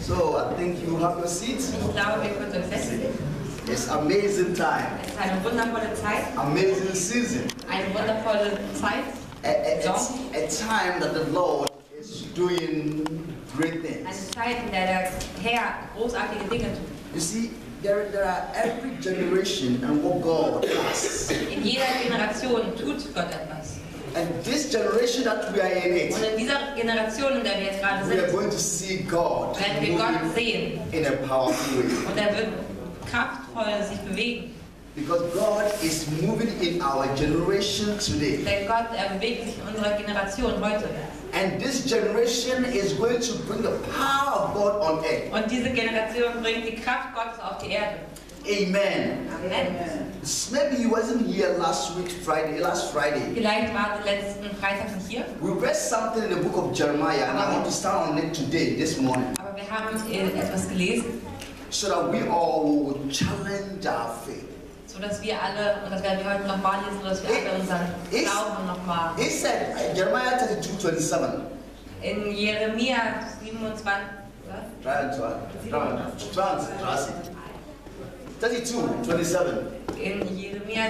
So I think you have your seats. Ich glaube, wir können uns setzen. It's amazing time. Es ist eine wundervolle Zeit. Amazing season. Eine wundervolle Zeit. It's a time that the Lord is doing great Eine things. Zeit, in der der Herr großartige Dinge tut. You see, there are every generation and what God does. In jeder Generation tut Gott etwas. And this generation that we are in it, Und in dieser Generation, in der wir jetzt gerade we are sind, going to see God werden wir Gott sehen. in a powerful way. Und er wird kraftvoll sich bewegen. Because God is moving in our generation today. Denn Gott, er bewegt sich in unserer Generation heute. And this generation is going to bring the power of God on earth. Und diese Generation bringt die Kraft Gottes auf die Erde. Amen. Amen. Maybe you wasn't here last Friday. Vielleicht war der letzten Freitag nicht hier. We read something in the book of Jeremiah, and I want to start on it today, this morning, Aber wir haben etwas gelesen, so that we all will challenge our faith. sodass wir alle, und das werden wir heute nochmal lesen, sodass wir alle unseren Glauben nochmal. It said, Jeremiah 32:27. In Jeremia 27, oder? 32:27. In Jeremia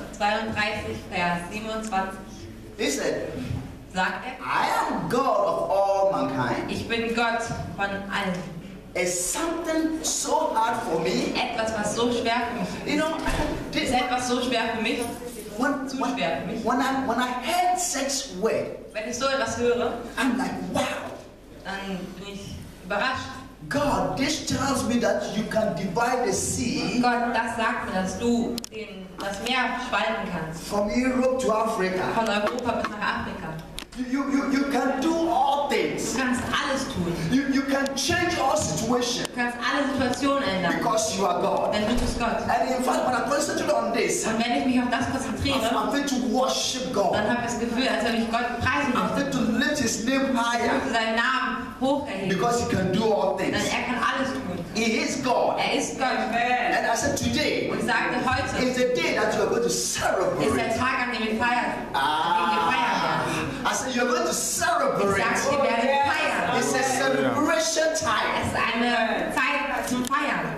32, Vers 27 He said, sagt er, I am God of all mankind. ich bin Gott von allen. Is something so hard for me? Etwas, was so schwer für mich You know, ist. Ist etwas so schwer für mich? Zu schwer für mich. when I heard such word, Wenn ich so etwas höre, I'm like, wow. dann bin ich überrascht. God, this tells me that you can divide the sea Gott, das sagt mir, dass du das Meer spalten kannst. from Europe to Africa. Von Europa bis nach Afrika. You can do all Du things. kannst alles tun. You can change all situations Du kannst alle Situationen ändern. because you are God. Denn du bist Gott. And in fact, when I concentrate on this, Und wenn ich mich auf das konzentriere, I'm going to worship dann God. habe ich das Gefühl, als ob ich Gott preisen I'm möchte. going to lift His name Ich higher möchte seinen Namen hoch erheben. because He can do all Denn things. er kann alles tun. He is God. Er ist Gott. And I said today Und ich sagte, heute is the day that you are going to ist der celebrate. Tag, an dem wir feiern. An dem wir feiern werden. I said you're going to Ich celebrate. sagte, wir werden feiern. It's a celebration Es time. ist eine Zeit zum Feiern.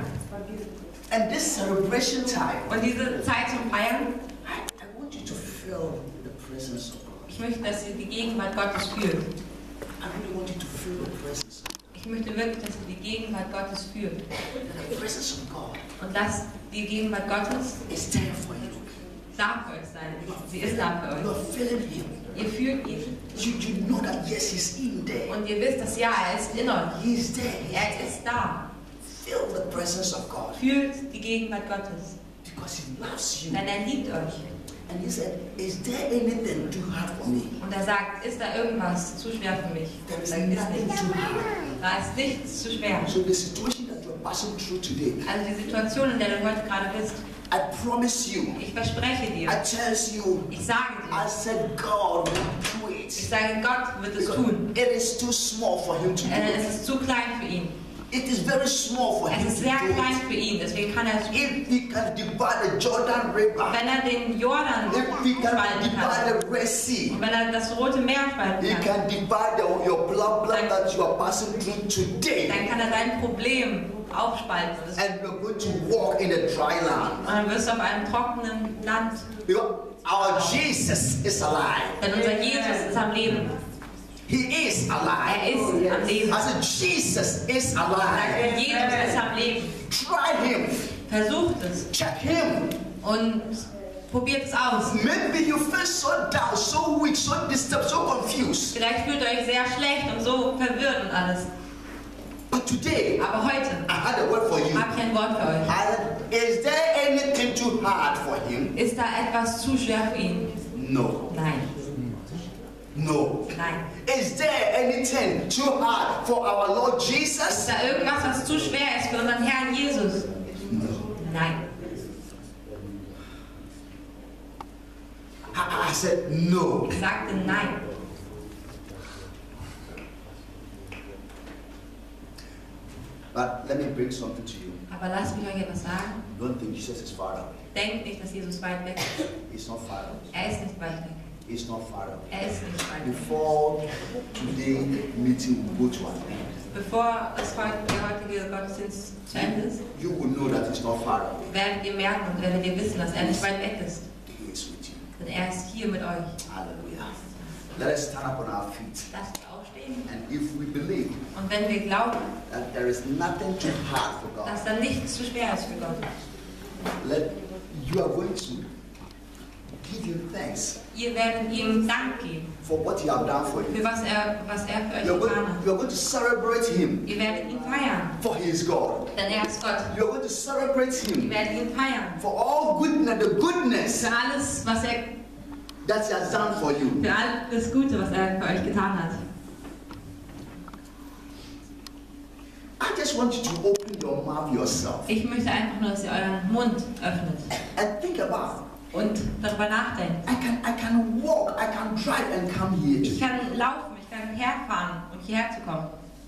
And this celebration time, Und diese Zeit zum Feiern, I want you to feel the presence of God. ich möchte, dass ihr die Gegenwart Gottes fühlt. I really want you to feel the presence of God. Ich möchte wirklich, dass ihr die Gegenwart Gottes fühlt. And the presence of God Und lasst die Gegenwart Gottes is there for you. da für euch sein. Sie ist da für You euch. are feeling Him. Ihr fühlt ihn. You know that yes, He's in there. Und ihr wisst, dass ja, er ist in euch. He's there. Er ist da. Feel the presence of God Fühlt die Gegenwart Gottes. because He loves you. Denn er liebt euch. And He said, is there anything too hard for me? Und er sagt, ist da irgendwas zu schwer für mich? There is Da ist nothing nichts. too hard. Da ist nichts zu schwer. So the situation that you're passing through today, Also die Situation, in der du heute gerade bist, I promise you, ich verspreche dir, I tell you, ich sage I dir, said God will do ich it. sage, Gott wird es tun. It is too small for Him to do Es it. ist zu klein für ihn. It is very small for Es Him ist to sehr do klein it. für ihn, deswegen kann er es tun. If He can divide the Jordan River, Wenn er den Jordan if He can spalten kann divide the Red Sea, und wenn er das Rote Meer spalten He kann, can divide your blood that you are passing through dann today. kann er sein Problem aufspalten. Und And we're going to walk in a dry land. dann wirst du auf einem trockenen Land, Because our Jesus is alive. denn unser Jesus ist am Leben. He is Er alive. ist am Leben. I said, Jesus is Sagt alive. er, Jesus ist am Leben. Try Him. Versucht es Check Him. und probiert es aus. Maybe you feel so down, so weak, so disturbed, so confused. Vielleicht fühlt ihr euch sehr schlecht und so verwirrt und alles. But today, Aber heute I had a word for you. habe ich ein Wort für euch. Is there anything too hard for Him? Ist da etwas zu schwer für ihn? No. Nein. No. Nein. Is there anything too hard for our Lord Ist Jesus? da irgendwas, was zu schwer ist für unseren Herrn Jesus? Nein. I said no. Ich sagte nein. But let me bring something to you. Aber lasst mich euch etwas sagen. Don't think Jesus is far away. Denkt nicht, dass Jesus weit weg ist. He's not far away. Er ist nicht weit weg. He's not far away. Er ist nicht weit weg. Before today meeting, we go to our bevor der heutige Gottesdienst zu Ende ist, you will know that he's not far away. werdet ihr merken und werdet ihr wissen, dass er nicht weit weg ist. He is with you. Denn er ist hier mit euch. Hallelujah. Let us stand up on our feet. Lasst uns aufstehen. And if we believe Und wenn wir glauben, that there is nothing too hard for God, dass da nichts zu schwer ist für Gott, you are going to give him thanks ihr werdet ihm Dank geben for what he has done for you. für was er für You're euch getan hat. going to celebrate him, Ihr werdet ihn feiern, for he is God. denn er ist Gott. You're going to celebrate Ihr him werdet ihn feiern for all goodness, the goodness für alles, that he has done for you. für alles Gute, was er für euch getan hat. I just want you to open your mouth yourself Ich möchte einfach nur, dass ihr euren Mund öffnet and think about. und darüber nachdenkt. I can walk, I can drive and come here Ich to. kann laufen, ich kann herfahren, um hierher zu kommen.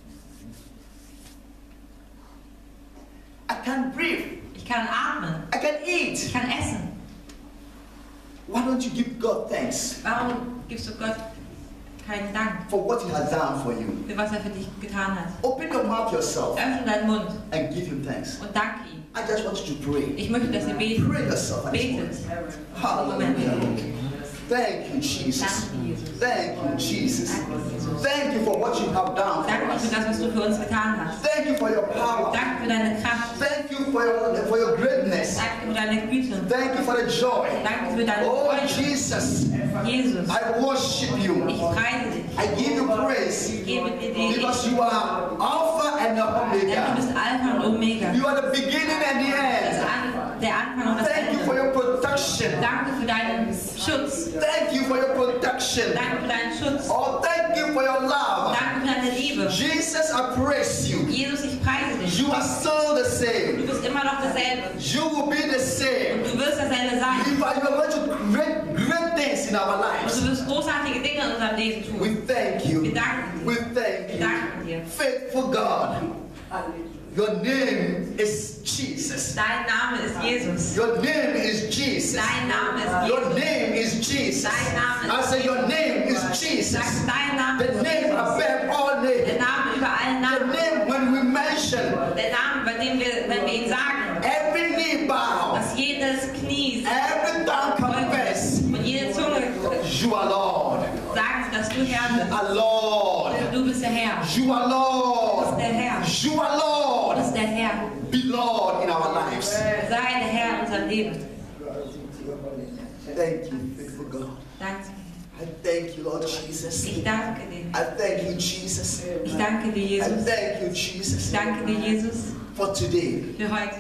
I can breathe, Ich kann atmen, I can eat. ich kann essen. Why don't you give God thanks Warum gibst du Gott keinen Dank for what he has done for you? für was er für dich getan hat? Open your mouth yourself Öffne deinen Mund and give him thanks. und danke ihm. I just want you to pray. Ich möchte, dass ihr betet. Pray yourself at this Betet. moment. Hallelujah. Thank you, Jesus. Danke, Jesus. Thank you, Jesus. Thank you for what you have done for Danke für us. das, was du für uns getan hast. Thank you for your power. Danke für deine Kraft. Thank you for your greatness. Danke für deine Güte. Thank you for the joy. Danke für deine Oh, Freude. Jesus, Jesus, I worship ich you. preise dich. I give you praise Ich gebe dir die because you are Alpha and the Denn du Omega. bist Alpha und Omega. You are the beginning and the end. Der Anfang und das Thank you for Ende. your protection. Danke für deinen Schutz. Thank you for your protection. Danke für deinen Schutz. Oh, thank you for your love. Danke für deine Liebe. Jesus, I praise you. Jesus, ich preise dich. You are still the Du same. bist immer noch dasselbe. You will be the same. Und du wirst dasselbe sein. In fact, you are going to great things in our Und lives. du wirst großartige Dinge in unserem Leben tun. We thank you. Wir danken dir. We thank Wir you. danken dir. Faithful God. Your name is Jesus. Dein Name ist Jesus. Your name is Jesus. Dein Name ist Your Jesus. name is Jesus. Dein Name I ist say your name is Jesus. Sag, dein Name The ist name Jesus. above all Der names. Name über allen The Namen. name when we mention Der Name, bei dem wir, wenn wir ihn sagen, every knee bow, dass jedes Knie every tongue confess. und jede Zunge You are Lord. sagen, dass du Herr You bist. are Lord. Du bist der Herr. You are Lord. Der Herr. You are Du Lord. bist der Herr. Be Lord in our lives. Sei der Herr in unserem Leben. Thank you, faithful God. Danke. I thank you, Lord Jesus. Ich danke dir. I thank you, Jesus. Ich danke dir, I Jesus. thank you, Jesus, Ich danke dir, Jesus, for today. für heute.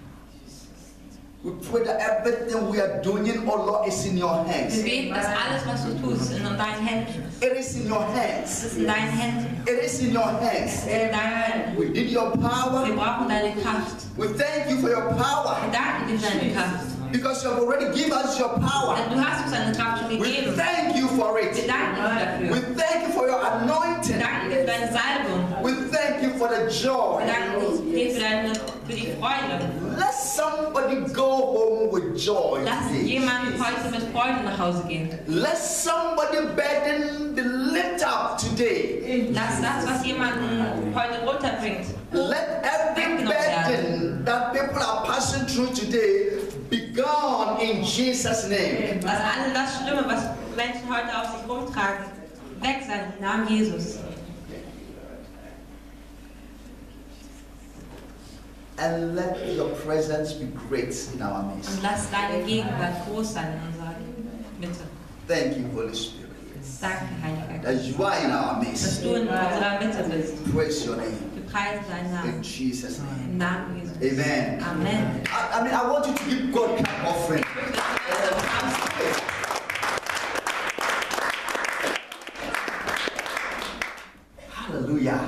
We pray that everything we are doing, oh Lord, is in your Wir hands. beten, dass alles, was du tust, in deinen Händen ist. It is in your hands. Es ist in deinen Händen. It is in your hands. Es ist in deinen Händen. We need your Wir power. brauchen deine Kraft. We thank you for your power Wir danken dir für deine Kraft. because you have already given us your power. Denn du hast uns deine Kraft schon We gegeben. thank you for Wir it. danken dir We dafür. thank you for your Wir anointing. danken dir für deine Salbung. We thank you for the Wir joy. danken dir für die Freude. Let somebody go home with joy Lass today. jemand heute mit Freude nach Hause gehen. Let somebody burden be lift up today. Lass das, was jemanden heute runterbringt, Let every burden that people are passing through today be gone in Jesus' name. lass all das Schlimme, was Menschen heute auf sich rumtragen, weg sein im Namen Jesus. And let your presence be great in our midst. Und lass deine Gegenwart groß sein in unserer Mitte. Thank you, Holy Spirit, Danke, Heiliger that Geist, you are in our dass midst. du in unserer Mitte bist. Praise your name. Wir preisen deinen In Namen. Jesus' name. Im Namen Jesus. Amen. Amen. I mean, I want you to give God clap offering. Hallelujah.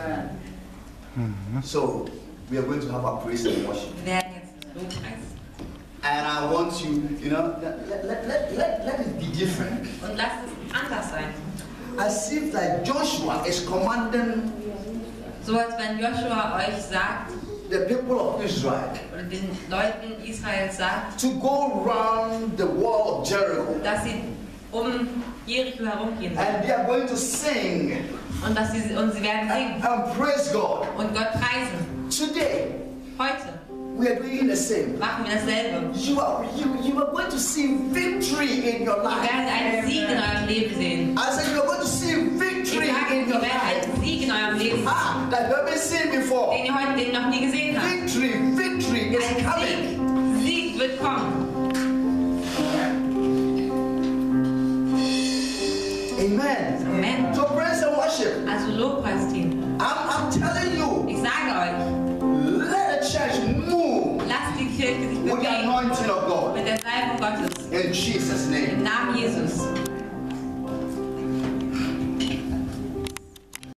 So, we are going to have our praise and worship. Wir werden jetzt Lobpreis. And I want you, you know, let it be different. Und lasst es anders sein. As if like Joshua is commanding So als wenn Joshua euch sagt, the people of Israel oder den Leuten Israels sagt, to go around the wall of Jericho dass sie um Jericho herumgehen. And they are going to sing Und sie werden singen and praise God. und Gott preisen. Today, Heute we are doing the same. machen wir dasselbe. You are going to see victory in your Ihr life. werdet einen Sieg in eurem Leben sehen. I said you are going to see Ich victory sage, in ihr your werdet life. einen Sieg in eurem Leben sehen, That you haven't seen before. den ihr noch nie gesehen habt. Victory is Ein coming. Sieg wird kommen. Amen. Amen. So praise and worship. Also Lobpreisteam. I'm telling you, Ich sage euch, let the church move lasst die Kirche sich with the bewegen anointing of God. mit der Salbung Gottes. In Jesus' name. Im Namen Jesus.